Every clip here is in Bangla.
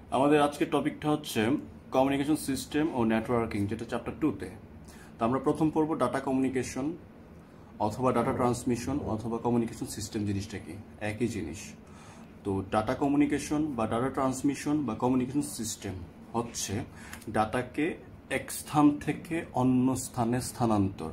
আমাদের আজকের টপিকটা হচ্ছে কমিউনিকেশন সিস্টেম ও নেটওয়ার্কিং, যেটা চ্যাপ্টার 2-তে। তো আমরা প্রথম পড়ব ডাটা কমিউনিকেশন অথবা ডাটা ট্রান্সমিশন অথবা কমিউনিকেশন সিস্টেম জিনিসটা কি, একই জিনিস। তো ডাটা কমিউনিকেশন বা ডাটা ট্রান্সমিশন বা কমিউনিকেশন সিস্টেম হচ্ছে ডাটাকে এক স্থান থেকে অন্য স্থানে স্থানান্তর।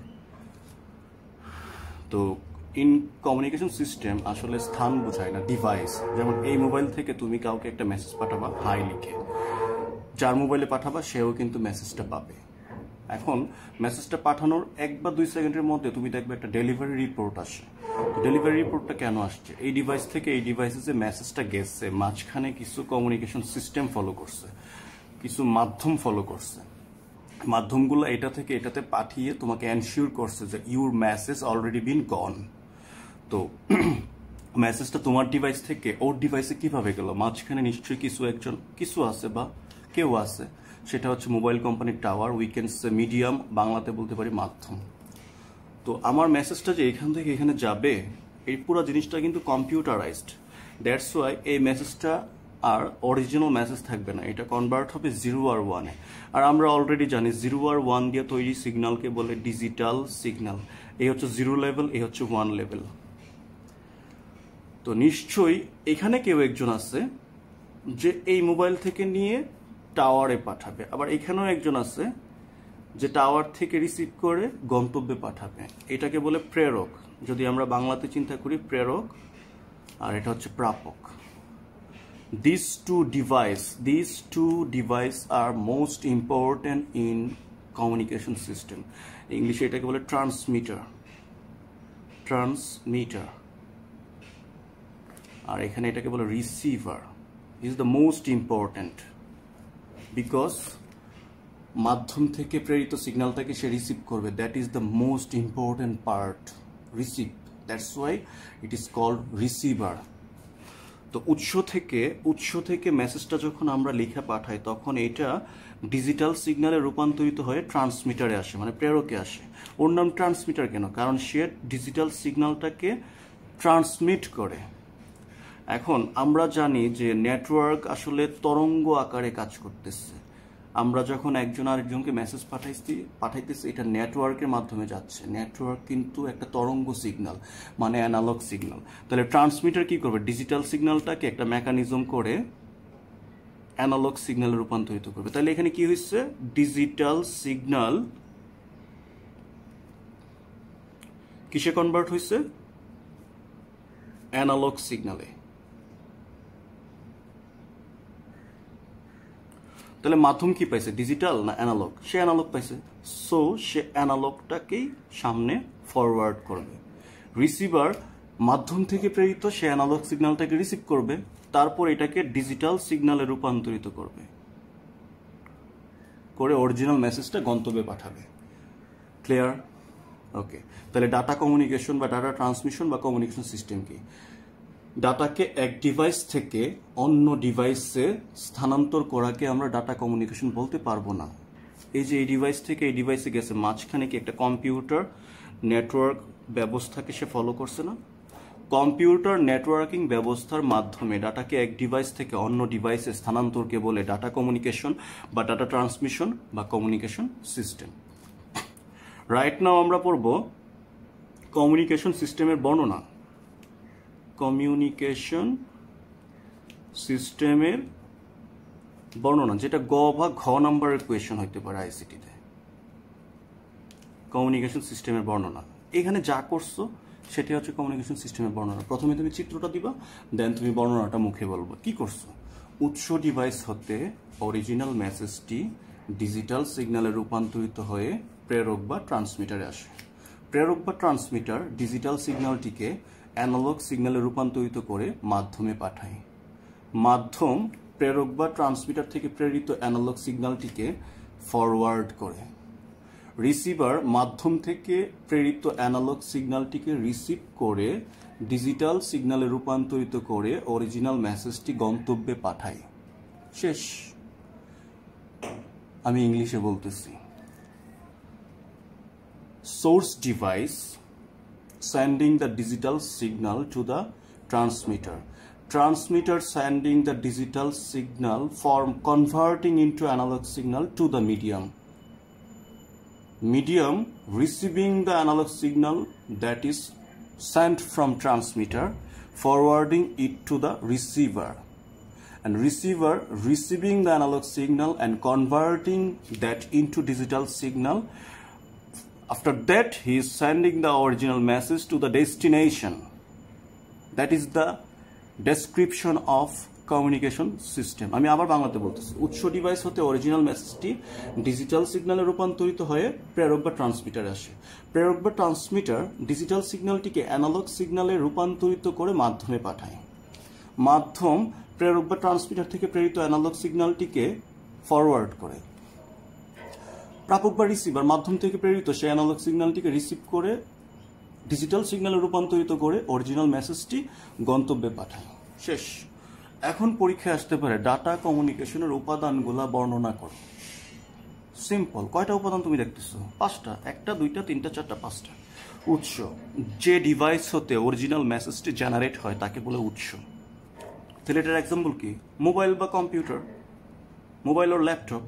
তো ইন কমিউনিকেশন সিস্টেম আসলে স্থান বোঝায় না, ডিভাইস। যেমন এই মোবাইল থেকে তুমি কাউকে একটা মেসেজ পাঠাবা হাই লিখে, যার মোবাইলে পাঠাবা সেও কিন্তু মেসেজটা পাবে। এখন মেসেজটা পাঠানোর 1 বা 2 সেকেন্ডের মধ্যে তুমি দেখবে একটা ডেলিভারি রিপোর্ট আসে। তো ডেলিভারি রিপোর্টটা কেন আসছে? এই ডিভাইস থেকে এই ডিভাইসে যে মেসেজটা গেছে মাঝখানে কিছু কমিউনিকেশন সিস্টেম ফলো করছে, কিছু মাধ্যম ফলো করছে। মাধ্যমগুলো এটা থেকে এটাতে পাঠিয়ে তোমাকে এনশিওর করছে যে your message already been gone. তো মেসেজটা তোমার ডিভাইস থেকে ওর ডিভাইসে কিভাবে গেল? মাঝখানে নিশ্চয়ই কিছু আছে বা কেউ আছে, সেটা হচ্ছে মোবাইল কোম্পানির টাওয়ার, উইকেন্ডস মিডিয়াম, বাংলাতে বলতে পারি মাধ্যম। তো আমার মেসেজটা যে এখান থেকে এখানে যাবে, এই পুরো জিনিসটা কিন্তু কম্পিউটারাইজড। দ্যাটস ওয়াই এই মেসেজটা আর অরিজিনাল মেসেজ থাকবে না, এটা কনভার্ট হবে 0 আর 1-এ। আর আমরা অলরেডি জানি 0 আর 1 দিয়ে তৈরি সিগন্যালকে বলে ডিজিটাল সিগন্যাল। এই হচ্ছে 0 লেভেল, এই হচ্ছে 1 লেভেল। তো নিশ্চয়ই এখানে কেউ একজন আছে যে এই মোবাইল থেকে নিয়ে টাওয়ারে পাঠাবে, আবার এখানেও একজন আছে যে টাওয়ার থেকে রিসিভ করে গন্তব্যে পাঠাবে। এটাকে বলে প্রেরক, যদি আমরা বাংলাতে চিন্তা করি প্রেরক, আর এটা হচ্ছে প্রাপক। These two device are most important in communication system. ইংলিশে এটাকে বলে ট্রান্সমিটার, আর এখানে এটাকে বলে receiver. Is the most important because মাধ্যম থেকে প্রেরিত সিগন্যালটাকে সে রিসিভ করবে, that is the most important part, receive. That's why it is called receiver. তো উৎস থেকে মেসেজটা যখন আমরা লিখে পাঠাই তখন এটা ডিজিটাল সিগন্যালে রূপান্তরিত হয়ে ট্রান্সমিটারে আসে, মানে প্রেরকে আসে। ওর নাম ট্রান্সমিটার কেন? কারণ সে ডিজিটাল সিগন্যালটাকে ট্রান্সমিট করে। এখন আমরা জানি যে নেটওয়ার্ক আসলে তরঙ্গ আকারে কাজ করতেছে। আমরা যখন একজন আরেকজনকে মেসেজ পাঠাইতেছি এটা নেটওয়ার্কের মাধ্যমে যাচ্ছে। নেটওয়ার্ক কিন্তু একটা তরঙ্গ সিগন্যাল, মানে অ্যানালগ সিগন্যাল। তাহলে ট্রান্সমিটার কি করবে? ডিজিটাল সিগন্যালটাকে একটা মেকানিজম করে অ্যানালগ সিগন্যালে রূপান্তরিত করবে। তাহলে এখানে কি হয়েছে? ডিজিটাল সিগন্যাল কিসে কনভার্ট হয়েছে? অ্যানালগ সিগন্যালে। তাহলে মাধ্যম কি পাইছে? ডিজিটাল না অ্যানালগ? সে অ্যানালগ পাইছে, সো সে অ্যানালগটাকেই সামনে ফরওয়ার্ড করবে। রিসিভার মাধ্যম থেকে প্রেরিত সে অ্যানালগ সিগন্যালটাকে রিসিভ করবে, তারপর এটাকে ডিজিটাল সিগন্যালে রূপান্তরিত করে অরিজিনাল মেসেজটা গন্তব্যে পাঠাবে। ক্লিয়ার? ওকে। তাহলে ডাটা কমিউনিকেশন বা ডাটা ট্রান্সমিশন বা কমিউনিকেশন সিস্টেম কি? ডাটাকে এক ডিভাইস থেকে অন্য ডিভাইসে স্থানান্তর করাকে আমরা ডাটা কমিউনিকেশন বলতে পারবো না। এই যে এই ডিভাইস থেকে এই ডিভাইসে গেছে, মাঝখানে কি একটা কম্পিউটার নেটওয়ার্ক ব্যবস্থাকে সে ফলো করছে না? কম্পিউটার নেটওয়ার্কিং ব্যবস্থার মাধ্যমে ডাটাকে এক ডিভাইস থেকে অন্য ডিভাইসে স্থানান্তরকে বলে ডাটা কমিউনিকেশন বা ডাটা ট্রান্সমিশন বা কমিউনিকেশন সিস্টেম। রাইট নাও আমরা পড়ব কমিউনিকেশন সিস্টেমের বর্ণনা। কমিউনিকেশন সিস্টেমের বর্ণনা, যেটা গ বা ঘ নাম্বারের কোয়েশ্চেন হইতে পারে আইসিটিতে। কমিউনিকেশন সিস্টেমের বর্ণনা, এখানে যা করছো সেটা হচ্ছে কমিউনিকেশন সিস্টেমের বর্ণনা। প্রথমে তুমি চিত্রটা দিবা, দেন তুমি বর্ণনাটা মুখে বলবো। কি করছো? উৎস ডিভাইস হতে অরিজিনাল মেসেজটি ডিজিটাল সিগন্যালে রূপান্তরিত হয়ে প্রেরক বা ট্রান্সমিটারে আসে। প্রেরক বা ট্রান্সমিটার ডিজিটাল সিগন্যালটিকে অ্যানালগ সিগন্যালে রূপান্তরিত করে মাধ্যমে পাঠায়। মাধ্যম প্রেরক বা ট্রান্সমিটার থেকে প্রেরিত অ্যানালগ সিগন্যালটিকে ফরওয়ার্ড করে। রিসিভার মাধ্যম থেকে প্রেরিত অ্যানালগ সিগন্যালটিকে রিসিভ করে ডিজিটাল সিগন্যালে রূপান্তরিত করে অরিজিনাল মেসেজটি গন্তব্যে পাঠায়। শেষ। আমি ইংলিশে বলতেছি। Source device sending the digital signal to the transmitter. transmitter sending the digital signal for converting into analog signal to the medium receiving the analog signal that is sent from transmitter, forwarding it to the receiver, and receiver receiving the analog signal and converting that into digital signal. After that, he is sending the original message to the destination. That is the description of communication system. আমি আবার বাংলাতে বলতেছি, উৎস ডিভাইস হতে অরিজিনাল মেসেজটি ডিজিটাল সিগন্যালে রূপান্তরিত হয়ে প্রেরক বা ট্রান্সমিটারে আসে। প্রেরক বা ট্রান্সমিটার ডিজিটাল সিগন্যালটিকে অ্যানালগ সিগন্যালে রূপান্তরিত করে মাধ্যমে পাঠায়। মাধ্যম প্রেরক বা ট্রান্সমিটার থেকে প্রেরিত অ্যানালগ সিগন্যালটিকে ফরওয়ার্ড করে। প্রাপক বা রিসিভার মাধ্যম থেকে প্রেরিত সেই অ্যানালগ সিগন্যালটিকে রিসিভ করে ডিজিটাল সিগন্যালে রূপান্তরিত করে অরিজিনাল মেসেজটি গন্তব্যে পাঠায়। শেষ। এখন পরীক্ষায় আসতে পারে ডাটা কমিউনিকেশনের উপাদানগুলা বর্ণনা করো। সিম্পল। কয়টা উপাদান তুমি দেখতেছো? 5টা। 1টা 2টা 3টা 4টা 5টা। উৎস, যে ডিভাইস হতে অরিজিনাল মেসেজটি জেনারেট হয় তাকে বলে উৎস। তাহলে এটার এক্সাম্পল কি? মোবাইল বা computer, mobile or laptop.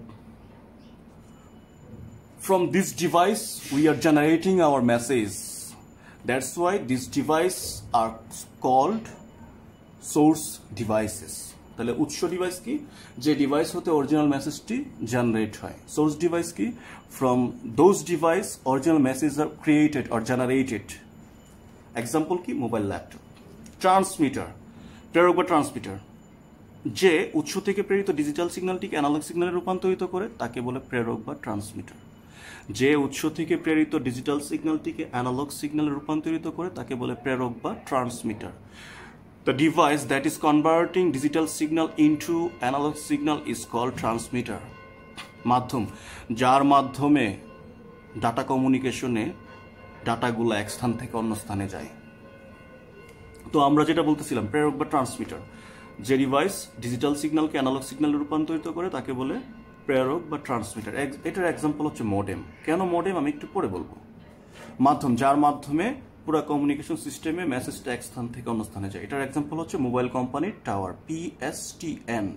From this device we are generating our message. That's why these devices are called source devices. তাহলে উৎস ডিভাইস কি? যে ডিভাইস হতে অরিজিনাল মেসেজটি জেনারেট হয়। সোর্স ডিভাইস কি? From those device original messages are created or generated. Example কি? Mobile, laptop. ট্রান্সমিটার, প্রেরক বা ট্রান্সমিটার যে উৎস থেকে প্রেরিত ডিজিটাল সিগন্যালটিকে অ্যানালগ সিগন্যালে রূপান্তরিত করে তাকে বলে প্রেরক বা ট্রান্সমিটার। যে উৎস থেকে প্রেরিত ডিজিটাল সিগন্যালটিকে অ্যানালগ সিগন্যালে রূপান্তরিত করে তাকে বলে প্রেরক বা transmitter. The device that is converting digital signal into analog signal is called transmitter. মাধ্যম, যার মাধ্যমে ডাটা কমিউনিকেশনে ডাটাগুলো এক স্থান থেকে অন্য স্থানে যায়। তো আমরা যেটা বলতেছিলাম, প্রেরক বা ট্রান্সমিটার যে ডিভাইস ডিজিটাল সিগন্যালকে অ্যানালগ সিগন্যালে রূপান্তরিত করে তাকে বলে প্রেরক বা ট্রান্সমিটার। এটার এক্সাম্পল হচ্ছে মডেম। কেন মডেম আমি একটু পরে বলবো। মাধ্যম, যার মাধ্যমে পুরো কমিউনিকেশন সিস্টেমে মেসেজটা এক স্থান থেকে অন্য স্থানে যায়। এটার এক্সাম্পল হচ্ছে মোবাইল কোম্পানির টাওয়ার, PSTN।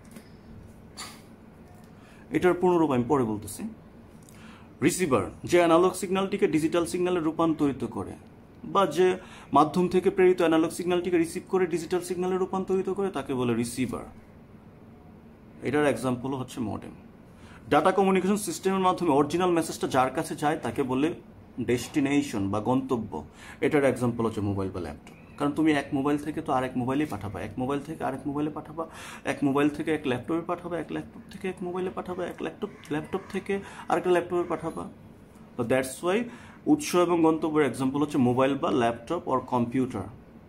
এটার পুনরূপ আমি পরে বলতেছি। রিসিভার, যে অ্যানালগ সিগন্যালটিকে ডিজিটাল সিগন্যালে রূপান্তরিত করে বা যে মাধ্যম থেকে প্রেরিত অ্যানালগ সিগন্যালটিকে রিসিভ করে ডিজিটাল সিগন্যালে রূপান্তরিত করে তাকে বলে রিসিভার। এটার এক্সাম্পল হচ্ছে মডেম। ডাটা কমিউনিকেশন সিস্টেমের মাধ্যমে অরিজিনাল মেসেজটা যার কাছে যায় তাকে বলে ডেস্টিনেশন বা গন্তব্য। এটার এক্সাম্পল হচ্ছে মোবাইল বা ল্যাপটপ। কারণ তুমি এক মোবাইল থেকে তো আরেক মোবাইলে পাঠাবা, এক মোবাইল থেকে আরেক মোবাইলে পাঠাবা, এক মোবাইল থেকে এক ল্যাপটপে পাঠাবা, এক ল্যাপটপ থেকে এক মোবাইলে পাঠাবা, এক ল্যাপটপ থেকে আরেকটা ল্যাপটপে পাঠাবা। তো দ্যাটস ওয়াই উৎস এবং গন্তব্যের এক্সাম্পল হচ্ছে মোবাইল বা ল্যাপটপ অর কম্পিউটার।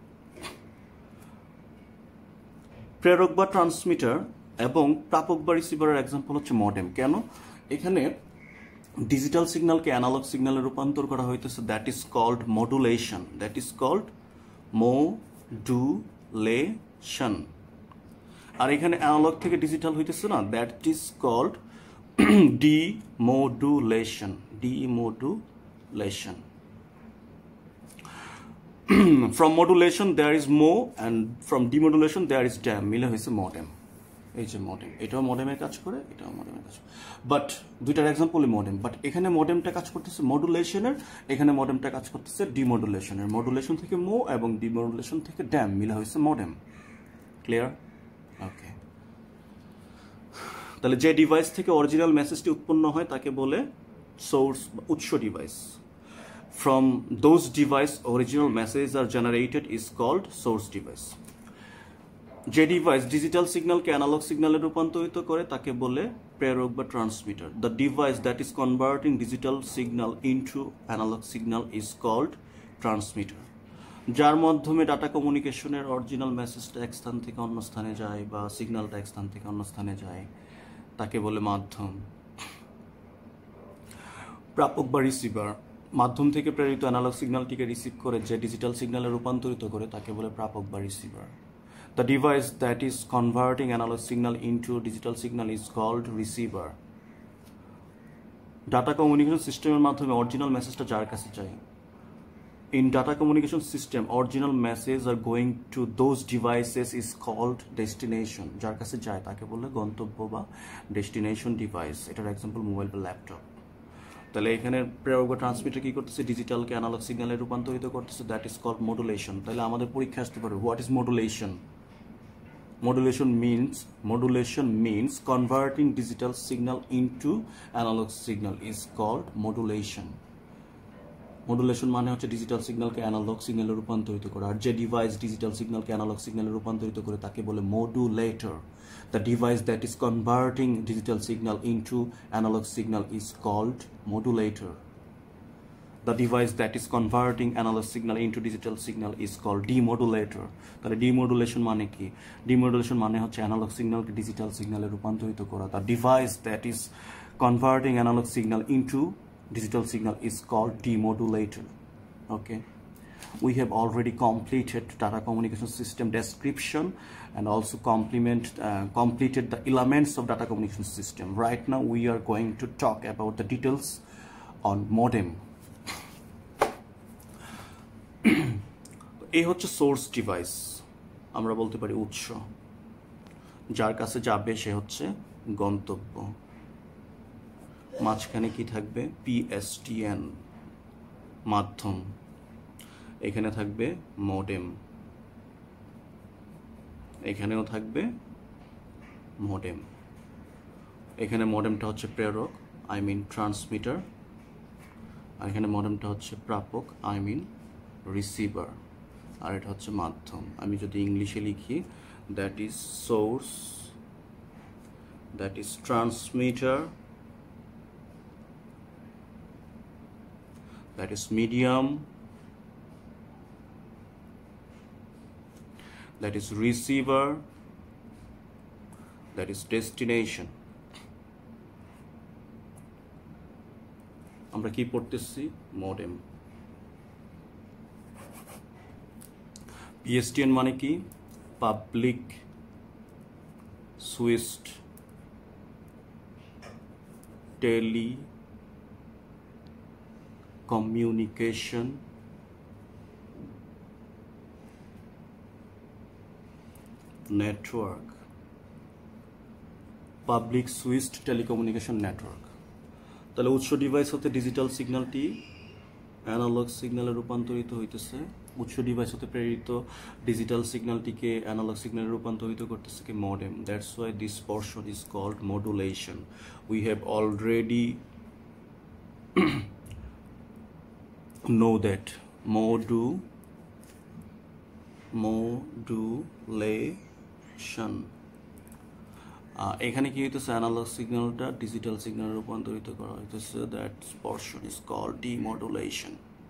প্রেরক বা ট্রান্সমিটার এবং প্রাপক বা রিসিভারের এক্সাম্পল হচ্ছে মডেম। কেন? এখানে ডিজিটাল সিগন্যালকে অ্যানালগ সিগন্যালে রূপান্তর করা হইতেছে, that is called modulation. That is called modulation. আর এখানে অ্যানালগ থেকে ডিজিটাল হইতেছে না, that is called demodulation. Demodulation. From modulation there is mo and from demodulation there is dam. মিলে হয়েছে মডেম। এই যে মডেম, এটাও মডেমের কাজ করে, এটাও মডেমের কাজ করে, বাট দুইটার এক্সাম্পলই মডেম। বাট এখানে মডেমটা কাজ করতেছে মডুলেশনের, এখানে মডেমটা কাজ করতেছে ডিমডুলেশনের। মডুলেশন থেকে মো এবং ডিমডুলেশন থেকে ড্যাম মিলে হয়েছে মডেম। ক্লিয়ার? ওকে। তাহলে যে ডিভাইস থেকে অরিজিনাল মেসেজটি উৎপন্ন হয় তাকে বলে সোর্স বা উৎস device. From those device original messages are generated is called source device. যে ডিভাইস ডিজিটাল সিগন্যালকে অ্যানালগ সিগন্যালে রূপান্তরিত করে তাকে বলে প্রেরক বা transmitter. The device that is converting digital signal into analogue signal is called transmitter. যার মাধ্যমে ডাটা কমিউনিকেশনের অরিজিনাল মেসেজটা এক স্থান থেকে অন্য স্থানে যায় বা সিগন্যালটা এক স্থান থেকে অন্য স্থানে যায় তাকে বলে মাধ্যম। প্রাপক বা রিসিভার, মাধ্যম থেকে প্রেরিত অ্যানালগ সিগন্যালটিকে রিসিভ করে যে ডিজিটাল সিগন্যালে রূপান্তরিত করে তাকে বলে প্রাপক বা receiver. The device that is converting analog signal into digital signal is called receiver. Data communication সিস্টেমের মাধ্যমে অরিজিনাল মেসেজটা যার কাছে যায় In data communication system, original message are going to those devices is called destination. যার কাছে যায় তাকে বলে গন্তব্য বা ডেস্টিনেশন ডিভাইস। এটার এক্সাম্পল মোবাইল বা ল্যাপটপ। তাহলে এখানে প্রেরক বা ট্রান্সমিটার কি করতেছে, ডিজিটালকে অ্যানালগ সিগন্যালে রূপান্তরিত করতেছে, দ্যাট ইজ কল্ড মডুলেশন। তাহলে আমাদের পরীক্ষা আসতে পারে what is modulation. Modulation means converting digital signal into analog signal is called modulation. Modulation মানে হচ্ছে ডিজিটাল সিগন্যালকে অ্যানালগ সিগন্যালে রূপান্তরিত করা। আর যে ডিভাইস ডিজিটাল সিগন্যালকে অ্যানালগ সিগন্যালে রূপান্তরিত করে তাকে বলে modulator. The device that is converting digital signal into analogue signal is called modulator. The device that is converting analogue signal into digital signal is called demodulator. তাহলে ডিমডুলেশন মানে কি? ডিমডুলেশন মানে হচ্ছে অ্যানালগ সিগন্যালকে ডিজিটাল সিগন্যালে রূপান্তরিত করা। The device that is converting analogue signal into digital signal is called demodulator. Okay, we have already completed data communication system description and also completed the elements of data communication system. Right now we are going to talk about the details on modem. এই হচ্ছে সোর্স ডিভাইস, আমরা বলতে পারি উৎস। যার কাছে যাবে সে হচ্ছে গন্তব্য। মাঝখানে কি থাকবে? PSTN মাধ্যম। এখানে থাকবে মডেম, এখানেও থাকবে মডেম। এখানে মডেমটা হচ্ছে প্রেরক, আই মিন ট্রান্সমিটার, আর এখানে মডেমটা হচ্ছে প্রাপক, আই মিন রিসিভার, আর এটা হচ্ছে মাধ্যম। আমি যদি ইংলিশে লিখি, that is source, that is transmitter, that is medium, that is receiver, that is destination. আমরা কি পড়তেছি? মডেম। PSTN মানে কি? Public switched tele communication network, public switched telecommunication network. তাহলে উৎস ডিভাইস হতে ডিজিটাল সিগন্যালটি অ্যানালগ সিগন্যালে রূপান্তরিত হইতেছে। উৎস ডিভাইস হতে প্রেরিত ডিজিটাল সিগন্যালটিকে অ্যানালগ সিগন্যালে রূপান্তরিত করতেছে কি? Modem. That's why this portion is called modulation. We have already know that modulation এখানে কি হইতেছে? অ্যানালগ সিগন্যালটা ডিজিটাল সিগন্যালে রূপান্তরিত করা হইতেছে। That portion is called demodulation.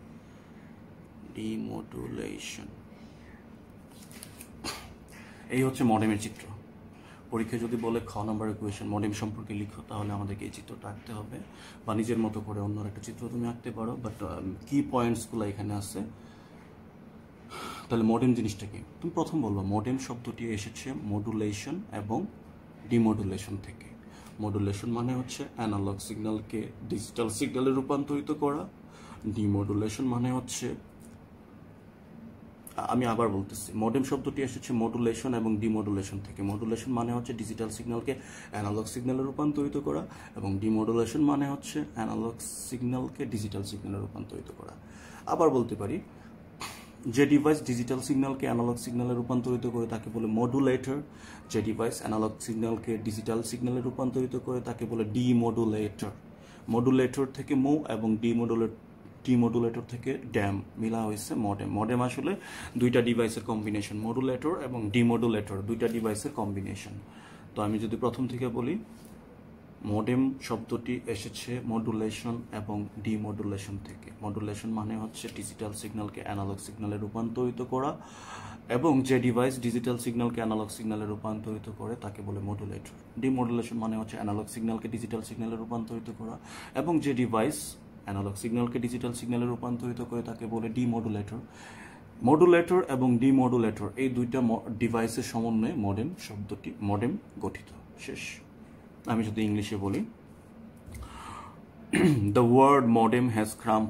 এই হচ্ছে মডেমের চিত্র। পরীক্ষায় যদি বলে খ নাম্বার ইকুয়েশন মডেম সম্পর্কে লিখো, তাহলে আমাদেরকে এই চিত্রটা আঁকতে হবে, বা নিজের মতো করে অন্য একটা চিত্র তুমি আঁকতে পারো, বাট কি পয়েন্টসগুলো এখানে আছে। তাহলে মডেম জিনিসটা কি? তুমি প্রথম বলবো মডেম শব্দটি এসেছে মডুলেশন এবং ডিমডুলেশন থেকে। মডুলেশন মানে হচ্ছে অ্যানালগ সিগন্যালকে ডিজিটাল সিগন্যালে রূপান্তরিত করা। ডিমডুলেশন মানে হচ্ছে, আমি আবার বলতেছি, মডেম শব্দটি এসেছে মডুলেশন এবং ডিমডুলেশন থেকে। মডুলেশন মানে হচ্ছে ডিজিটাল সিগন্যালকে অ্যানালগ সিগন্যালে রূপান্তরিত করা, এবং ডিমডুলেশন মানে হচ্ছে অ্যানালগ সিগন্যালকে ডিজিটাল সিগন্যালে রূপান্তরিত করা। আবার বলতে পারি, যে ডিভাইস ডিজিটাল সিগন্যালকে অ্যানালগ সিগন্যালে রূপান্তরিত করে তাকে বলে মডুলেটর। যে ডিভাইস অ্যানালগ সিগন্যালকে ডিজিটাল সিগন্যালে রূপান্তরিত করে তাকে বলে ডিমডুলেটর। মডুলেটর থেকে মো এবং ডিমডুলেটর থেকে ড্যাম মিলা হয়েছে মডেম। মডেম আসলে দুইটা ডিভাইসের কম্বিনেশন, মডুলেটর এবং ডিমডুলেটর দুইটা ডিভাইসের কম্বিনেশন। তো আমি যদি প্রথম থেকে বলি, মডেম শব্দটি এসেছে মডুলেশন এবং ডিমডুলেশন থেকে। মডুলেশন মানে হচ্ছে ডিজিটাল সিগন্যালকে অ্যানালগ সিগন্যালে রূপান্তরিত করা, এবং যে ডিভাইস ডিজিটাল সিগন্যালকে অ্যানালগ সিগন্যালে রূপান্তরিত করে তাকে বলে মডুলেটর। ডিমডুলেশন মানে হচ্ছে অ্যানালগ সিগন্যালকে ডিজিটাল সিগন্যালে রূপান্তরিত করা, এবং যে ডিভাইস অ্যানালগ সিগন্যালকে ডিজিটাল সিগন্যালে রূপান্তরিত করে তাকে বলে ডিমডুলেটর। মডুলেটর এবং ডিমডুলেটর এই দুইটা ডিভাইসের সমন্বয়ে মডেম শব্দটি মডেম গঠিত। শেষ। আমি যদি ইংলিশে বলি, The word modem has come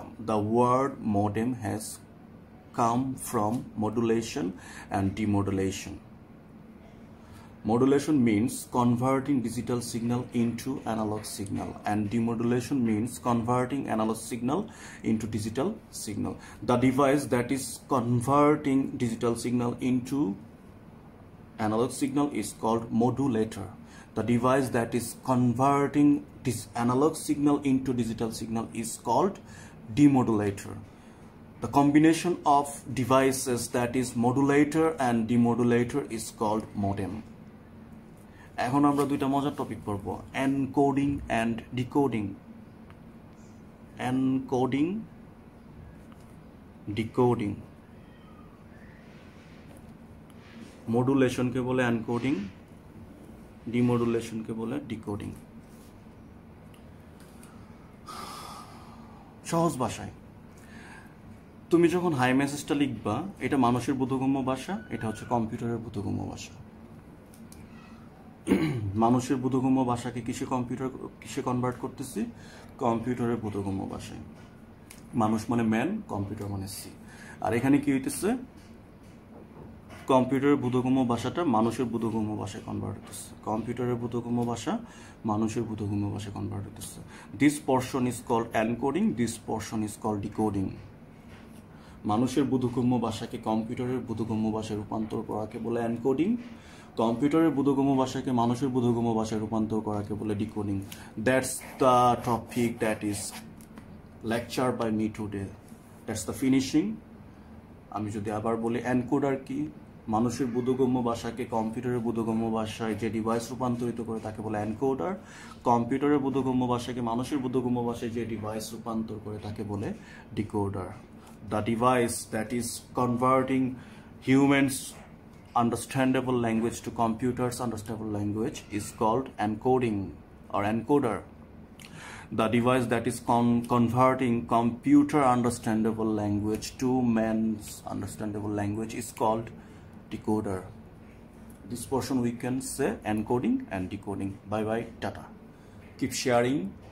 from modulation and demodulation. Modulation means converting digital signal into analog signal, and demodulation means converting analog signal into digital signal. The device that is converting digital signal into analog signal is called modulator. The device that is converting this analog signal into digital signal is called demodulator. The combination of devices that is modulator and demodulator is called modem. এখন আমরা দুইটা মজার টপিক পড়ব, encoding and decoding. Encoding, decoding. মডুলেশনকে বলে এনকোডিং, ডিমডুলেশনকে বলে ডিকোডিং। সহজ ভাষায় তুমি যখন হাই মেসেজটা লিখবা, এটা মানুষের বোধগম্য ভাষা, এটা হচ্ছে কম্পিউটারের বোধগম্য ভাষা। মানুষের বোধগম্য ভাষাকে কিসে কনভার্ট করতেছি? কম্পিউটারের বোধগম্য ভাষায়। মানুষ মানে ম্যান, কম্পিউটার মানে সি। আর এখানে কি হইতেছে? কম্পিউটারের বোধগম্য ভাষাটা মানুষের বোধগম্য ভাষায় কনভার্ট হতেছে। কম্পিউটারের বোধগম্য ভাষা মানুষের বোধগম্য ভাষায় কনভার্ট হতেছে। This portion is called encoding, this portion is called decoding. মানুষের বোধগম্য ভাষাকে কম্পিউটারের বোধগম্য ভাষায় রূপান্তর করাকে বলে এনকোডিং, কম্পিউটারের বোধগম্য ভাষাকে মানুষের বোধগম্য ভাষায় রূপান্তর করাকে বলে decoding. That's the topic that is lecture by me today. That's the finishing. আমি যদি আবার বলি, এনকোডার কি? মানুষের বোধগম্য ভাষাকে কম্পিউটারের বোধগম্য ভাষায় যে ডিভাইস রূপান্তরিত করে তাকে বলে এনকোডার। কম্পিউটারের বোধগম্য ভাষাকে মানুষের বোধগম্য ভাষায় যে ডিভাইস রূপান্তর করে তাকে বলে decoder. The device that is converting humans' understandable language to computers' understandable language is called encoding or encoder. The device that is converting computer understandable language to man's understandable language is called decoder. This portion we can say encoding and decoding. Bye bye, tata. Keep sharing.